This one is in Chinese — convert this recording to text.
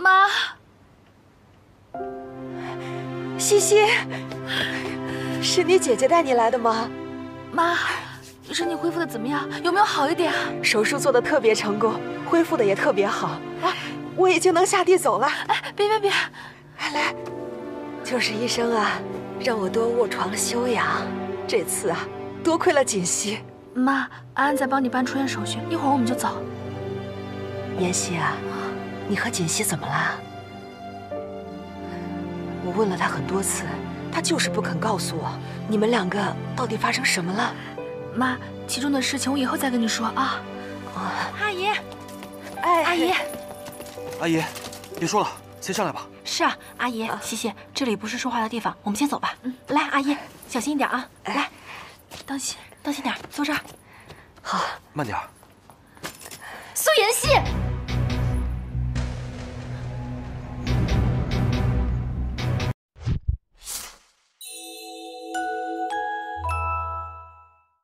妈， 西西，是你姐姐带你来的吗？ 妈，身体恢复的怎么样？有没有好一点？ 手术做的特别成功，恢复的也特别好。啊，我已经能下地走了。 哎，别， 来，就是医生啊，让我多卧床休养。这次啊，多亏了锦溪。 妈，安安在帮你办出院手续，一会儿我们就走。 妍希啊，你和锦溪怎么啦？我问了她很多次，她就是不肯告诉我，你们两个到底发生什么了？ 妈，其中的事情我以后再跟你说啊。 阿姨， 哎， 阿姨， 阿姨，别说了，先上来吧。 是啊，阿姨，西西，这里不是说话的地方，我们先走吧。来，阿姨，小心一点啊。来， 当心点，坐这儿。 好， 慢点儿。